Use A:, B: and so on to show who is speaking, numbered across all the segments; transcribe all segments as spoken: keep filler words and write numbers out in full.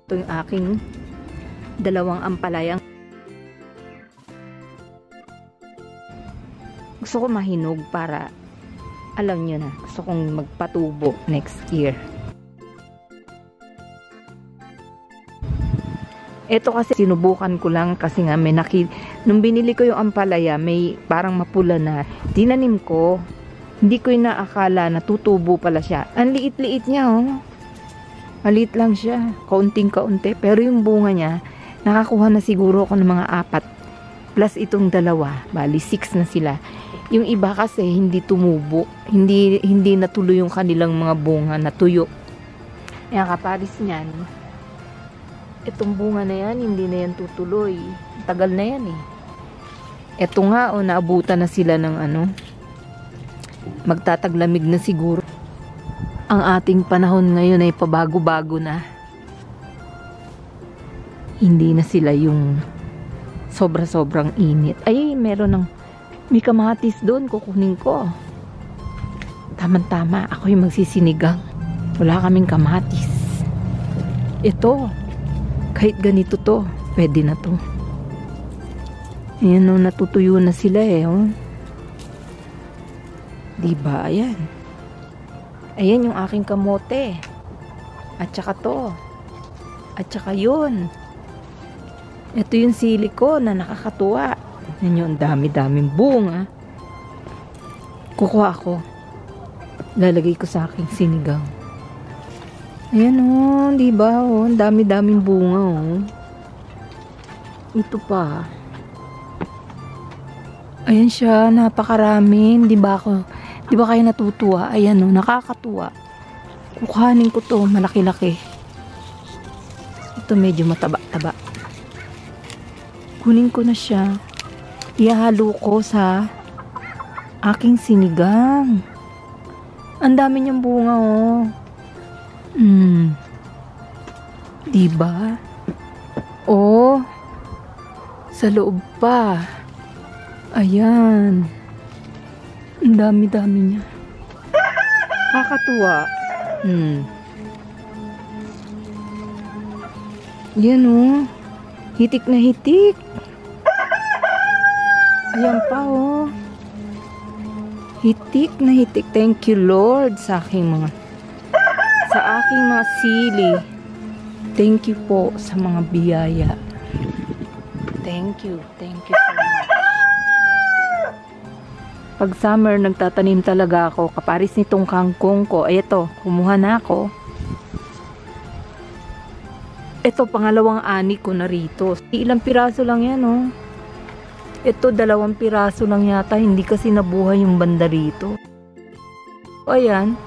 A: Ito yung aking dalawang ampalayang. Gusto ko mahinog para, alam nyo na, gusto kong magpatubo next year. Ito kasi sinubukan ko lang kasi nga may naki, nung binili ko yung ampalaya, may parang mapula na. Tinanim ko, hindi ko inaakala na tutubo pala siya. Ang liit-liit niya, oh. Maliit lang siya, kaunting-kaunti. Pero yung bunga niya, nakakuha na siguro ako ng mga apat. Plus itong dalawa, bali six na sila. Yung iba kasi hindi tumubo, hindi hindi natuloy yung kanilang mga bunga, natuyo. Ayan, kaparis niyan. Itong bunga na yan, hindi na yan tutuloy. Tagal na yan eh. Ito nga, o, oh, naabutan na sila ng ano, magtataglamig na siguro. Ang ating panahon ngayon ay pabago-bago na. Hindi na sila yung sobra-sobrang init. Ay, meron ng, may kamatis doon, kukunin ko. Tama-tama, ako yung magsisinigang. Wala kaming kamatis. Ito, kahit ganito to, pwede na to. Ayan o, natutuyo na sila eh. Oh. Diba? Ayan. Ayan yung aking kamote. At saka to. At saka yun. Ito yung sili ko na nakakatuwa. Ayan yung dami-daming bunga. Kukuha ako. Lalagay ko sa aking sinigang. Ayan o, diba o, dami-daming bunga o. Ito pa. Ayan siya, napakarami. Diba ako, diba kayo natutuwa? Ayan o, nakakatuwa. Kukuhanin ko to, malaki-laki. Ito medyo mataba-taba. Kunin ko na siya. Ihalo ko sa aking sinigang. Ang dami niyang bunga o. Hmm. Diba? Oh. Sa loob pa. Ayan. Ang dami-dami niya. Kakatuwa. Hmm. Yan oh. Hitik na hitik. Ayan pa oh. Hitik na hitik. Thank you Lord sa aking mga sa aking mga sili. Thank you po sa mga biyaya. Thank you. Thank you so much. Pag summer, nagtatanim talaga ako. Kaparis nitong kangkong ko. Ay, ito. Kumuha na ako. Ito, pangalawang ani ko na rito. Ilang piraso lang yan, oh. Ito, dalawang piraso lang yata. Hindi kasi nabuhay yung banda rito. O, ayan.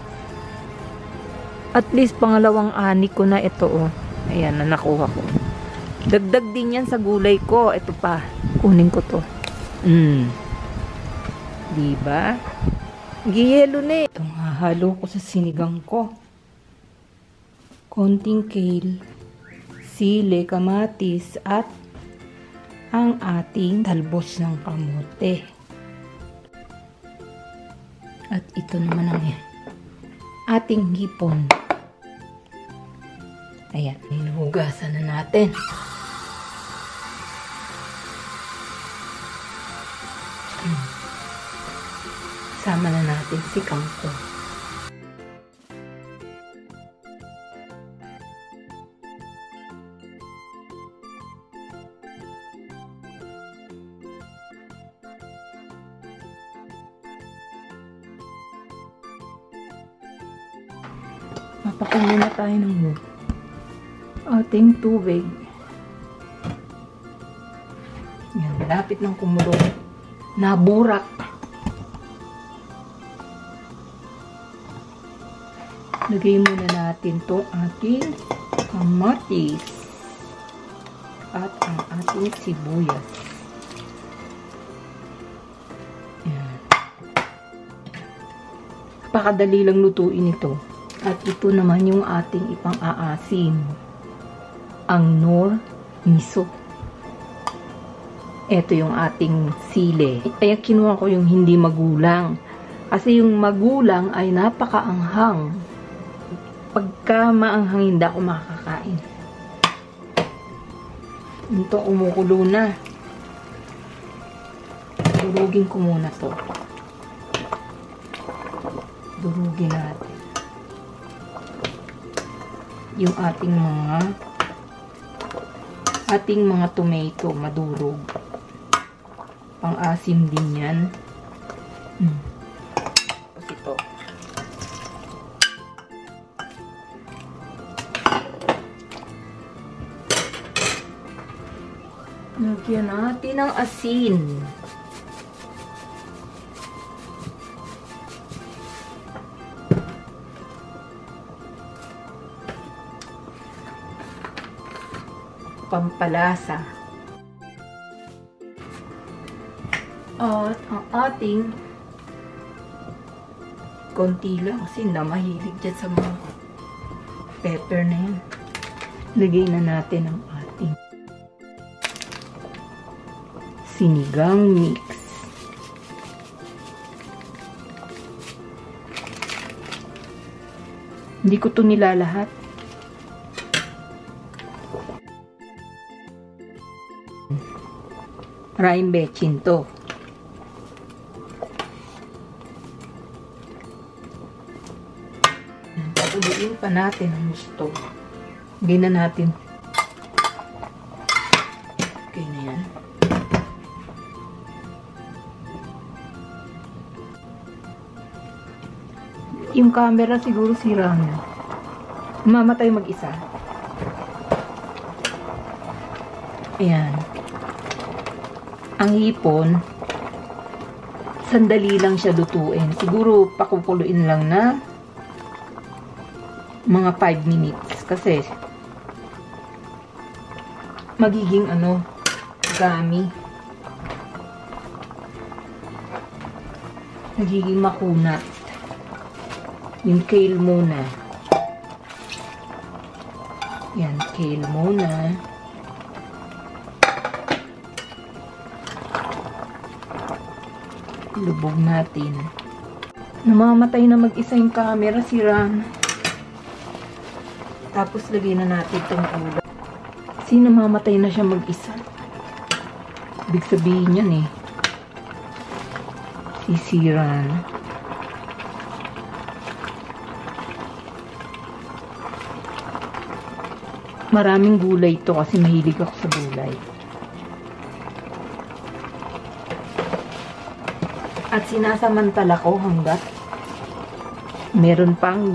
A: At least pangalawang ani ko na ito oh. Ayan na nakuha ko. Dagdag din yan sa gulay ko. Ito pa. Kunin ko to. Mm. Diba? Giyelo na eh. Itong hahalo ko sa sinigang ko. Konting kale, sili, kamatis at ang ating talbos ng kamote. At ito naman ang yan. Ating hipon. Ayan, hinuhugasan na natin. Hmm. Sama na natin si kangkong. Mapakulo na tayo ng ating tubig. Yan, malapit ng kumulo. Naburak. Lagay muna natin itong ating kamatis at ang ating sibuyas. Yan. Pakadali lang lutuin ito. At ito naman yung ating ipang-aasim. Ang Knorr miso. Ito yung ating sili. Kaya kinuha ko yung hindi magulang. Kasi yung magulang ay napakaanghang. Pagka maanghang hindi ako makakain. Ito, umukulo na. Durugin ko muna to. Durugin natin yung ating mga ating mga tomato, madurog. Pang-asim din yan. Hmm. Tapos ito. Lagyan natin ng asin. Pampalasa. At ang ating konti lang kasi na mahilig dyan sa mga pepper na yan. Lagay na natin ang ating sinigang mix. Hindi ko to nilalahat. Maraming bechin to. Patuloyin pa natin ang gusto. Hindi na natin. Okay na yan. Yung camera siguro sira na. Mamatay mag-isa. Ayan. Ang hipon, sandali lang siya lutuin. Siguro pakukuluin lang na mga five minutes. Kasi magiging ano, gummy. Magiging makunat. Yung kale muna. Yan, kale muna. Lubog natin. Namamatay na mag-isa yung camera, sira na. Tapos lagay na natin itong ulam. Kasi namamatay na siya mag-isa. Ibig sabihin yan eh. Sisira na. Maraming gulay ito kasi mahilig ako sa gulay. At sinasamantala ko hanggat meron pang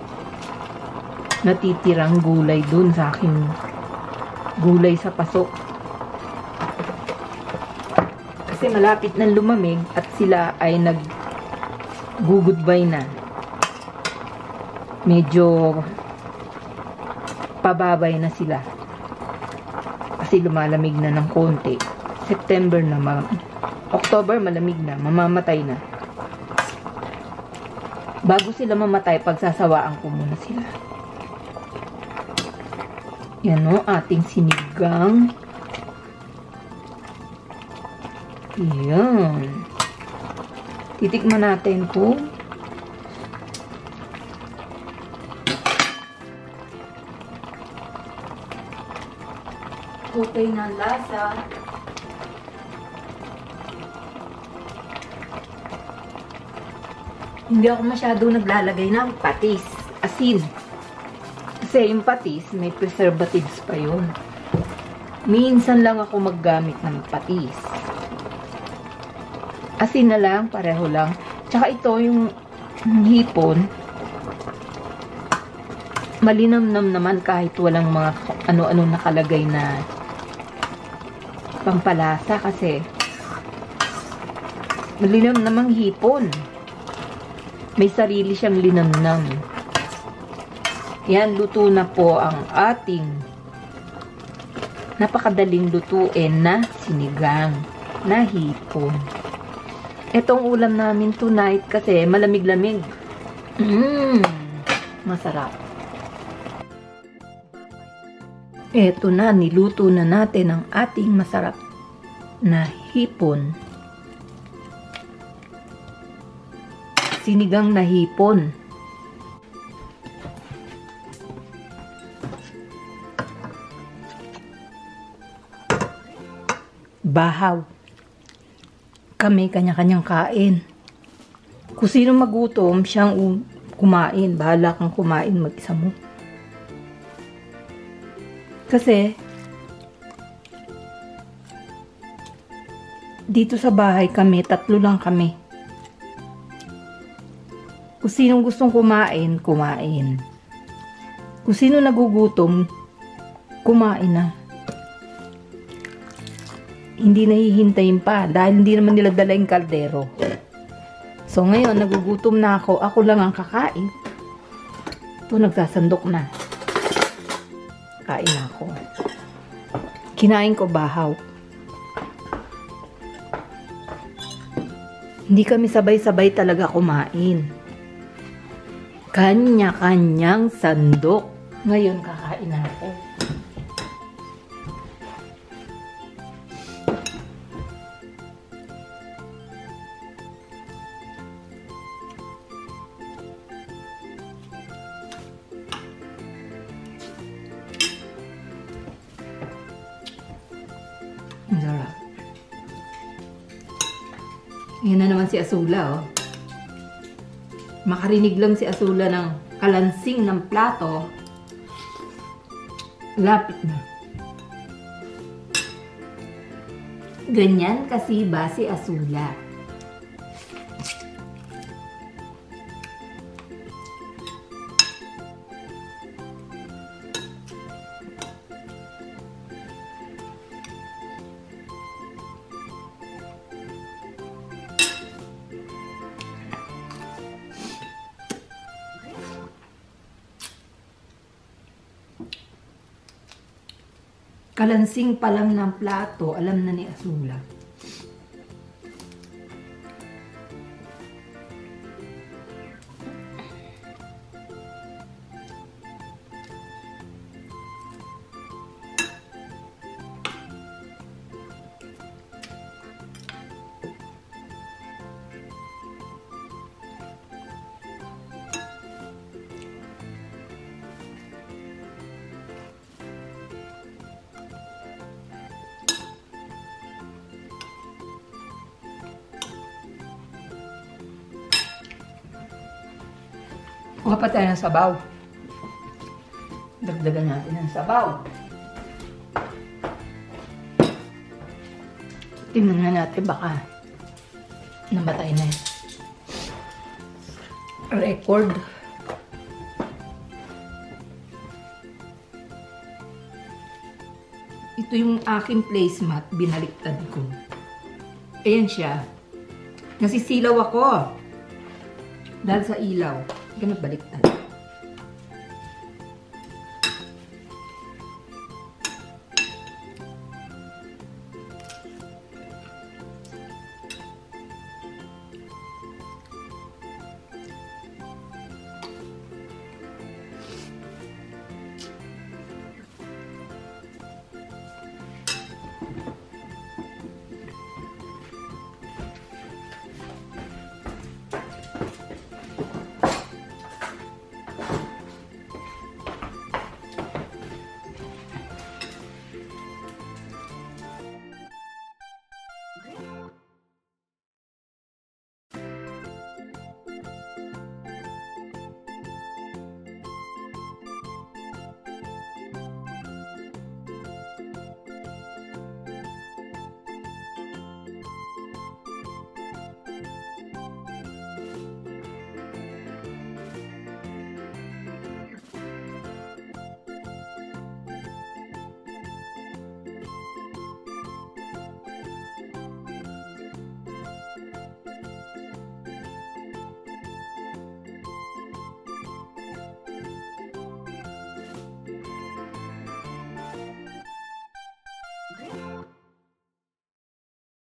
A: natitirang gulay dun sa aking gulay sa paso. Kasi malapit na lumamig at sila ay nag-goodbye na. Medyo pababay na sila. Kasi lumalamig na ng konti. September na, October malamig na, mamamatay na. Bago sila mamatay, pagsasawaan ko muna sila. Yan o, ating sinigang. Yan. Titikman natin po. Okay na ang lasa. Hindi ako masyado naglalagay ng patis, asin. Kasi yung patis, may preservatives pa yun. Minsan lang ako maggamit ng patis. Asin na lang, pareho lang. Tsaka ito, yung hipon, malinamnam naman kahit walang mga ano-ano nakalagay na pampalasa kasi malinam namang hipon. May sarili siyang linamnam. Yan, luto na po ang ating napakadaling lutuin na sinigang na hipon. Itong ulam namin tonight kasi malamig-lamig. Mmm, masarap. Eto na, niluto na natin ang ating masarap na hipon. Sinigang na hipon. bahaw. Kami kanya-kanyang kain. Kung sino magutom, siyang kumain. Bahala kang kumain mag-isa mo. Kasi, dito sa bahay kami, tatlo lang kami. Kung sinong gustong kumain, kumain. Kung sino nagugutom, kumain na. Hindi nahihintayin pa dahil hindi naman nila dala yung kaldero. So ngayon, nagugutom na ako. Ako lang ang kakain. Ito, nagsasandok na. Kain na ako. Kinain ko bahaw. Hindi kami sabay-sabay talaga kumain. Kanya-kanyang sandok. Ngayon, kakain na ako. Ang sarap. Yan na naman si Azula, oh. Makarinig lang si Azula ng kalansing ng plato. Lapit na. Ganyan kasi ba si Azula? Kalansing pa lang ng plato, alam na ni Azula. Kuha pa tayo ng sabaw. Dagdagan natin ng sabaw. Tingnan na natin baka namatay na yun. Record. Ito yung aking placemat. Binaliktad ko. Ayan siya. Nasisilaw ako. Dahil sa ilaw. Ganun baliktad.